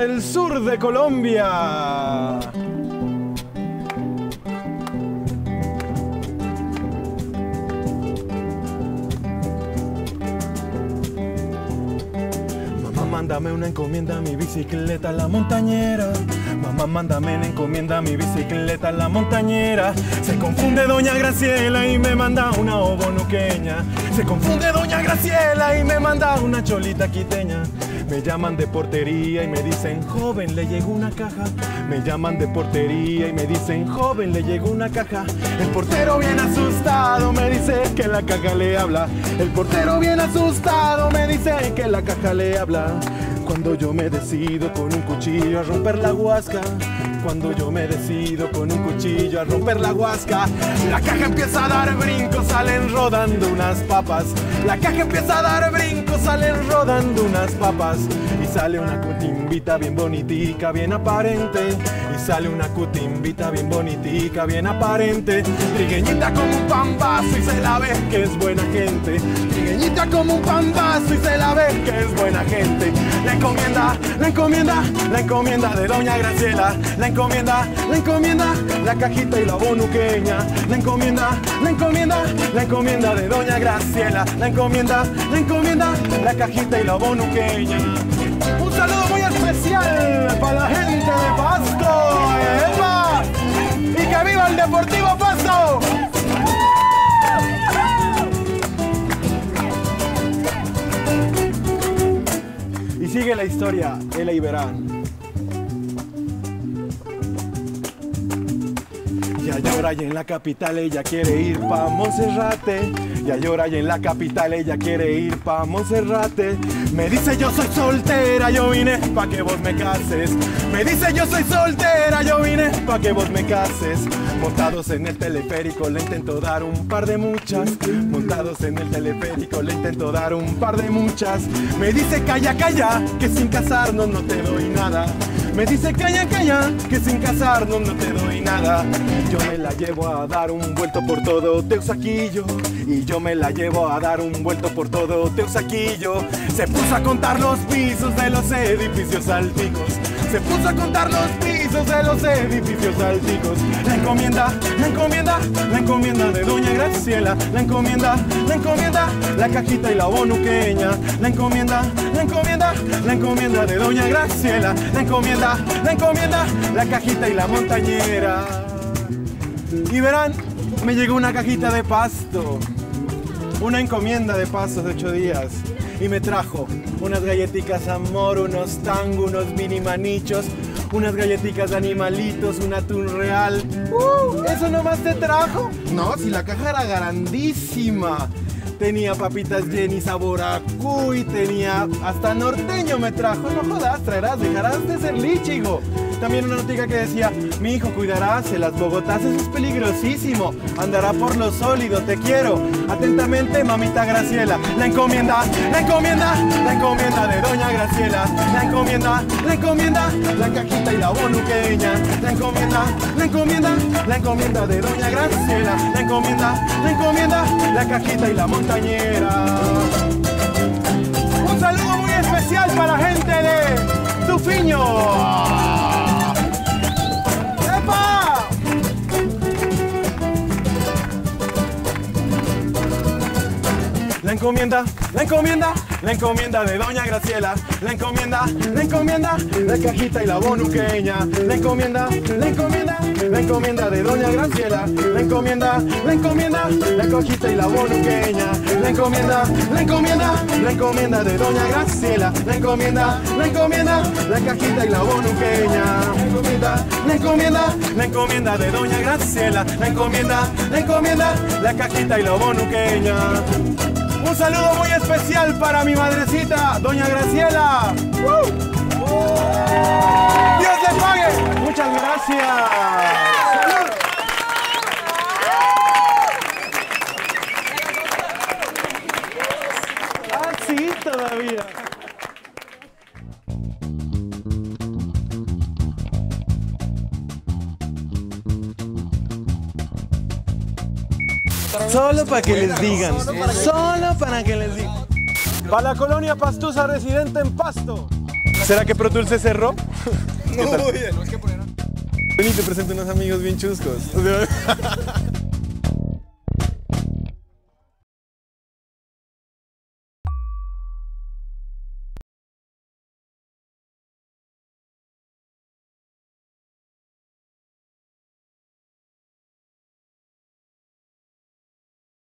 del sur de Colombia. Mándame una encomienda, mi bicicleta, la montañera. Mamá, mándame una encomienda, mi bicicleta, la montañera. Se confunde doña Graciela y me manda una obonuqueña. Se confunde doña Graciela y me manda una cholita quiteña. Me llaman de portería y me dicen, joven, le llegó una caja. Me llaman de portería y me dicen, joven, le llegó una caja. El portero bien asustado me dice que la caja le habla. El portero bien asustado me dice que la caja le habla. Cuando yo me decido con un cuchillo a romper la huasca. Cuando yo me decido con un cuchillo a romper la huasca. La caja empieza a dar brincos, salen rodando unas papas. La caja empieza a dar brincos, salen rodando unas papas. Y sale una cutimbita bien bonitica, bien aparente. Y sale una cutimbita bien bonitica, bien aparente. Trigueñita como un pambazo y se la ve que es buena gente. Trigueñita como un pambazo y se la ve que es buena gente. La encomienda, la encomienda, la encomienda de doña Graciela. La encomienda, la cajita y la bonuqueña. La encomienda, la encomienda, la encomienda de doña Graciela. La encomienda, la cajita y la bonuqueña. Un saludo muy especial para la gente de Pasto, ¡epa! ¡Y que viva el Deportivo Pasto! Y sigue la historia, Ela y Verán. Ya llora y en la capital ella quiere ir pa' Monserrate. Ya llora y en la capital ella quiere ir pa' Monserrate. Me dice yo soy soltera, yo vine pa' que vos me cases. Me dice yo soy soltera, yo vine pa' que vos me cases. Montados en el teleférico le intento dar un par de muchas. Montados en el teleférico le intento dar un par de muchas. Me dice calla, calla, que sin casarnos no te doy nada. Me dice calla, calla, que sin casarnos no te doy nada. Yo me la llevo a dar un vuelto por todo Teusaquillo. Y yo me la llevo a dar un vuelto por todo Teusaquillo. Se puso a contar los pisos de los edificios alticos. Se puso a contar los pisos de los edificios alticos. La encomienda, la encomienda, la encomienda de doña Graciela. La encomienda, la cajita y la bonuqueña. La encomienda, la encomienda, la encomienda de doña Graciela. La encomienda, la cajita y la montañera. Y verán, me llegó una cajita de Pasto. Una encomienda de Pasto de 8 días. Y me trajo unas galletitas amor, unos tango, unos mini manichos, unas galletitas de animalitos, un atún real. ¿Eso nomás te trajo? No, si la caja era grandísima. Tenía papitas Jenny sabor a cuy, tenía hasta norteño me trajo. No jodas, traerás, dejarás de ser lichigo. También una noticia que decía, mi hijo cuidarás en las Bogotás, eso es peligrosísimo. Andará por lo sólido, te quiero. Atentamente, mamita Graciela. La encomienda, la encomienda, la encomienda de doña Graciela. La encomienda, la cajita y la bonuqueña. La encomienda, la encomienda de doña Graciela. La encomienda, la cajita y la montañera. Un saludo muy especial para la gente de Tufiño. La encomienda, la encomienda, la encomienda de doña Graciela. La encomienda, la cajita y la bonuqueña. La encomienda, la encomienda de doña Graciela. La encomienda, la cajita y la bonuqueña. La encomienda, la encomienda de doña Graciela. La encomienda, la cajita y la bonuqueña. La encomienda de doña Graciela. La encomienda, la cajita y la bonuqueña. Un saludo muy especial para mi madrecita, doña Graciela. ¡Dios le pague! Muchas gracias. ¡Salud! Ah, sí, todavía. Solo para que les digan, solo para que les digan. Para la colonia Pastusa residente en Pasto. ¿Será que Pro Tools se cerró? No, tenemos que poner... Ven y te presento unos amigos bien chuscos.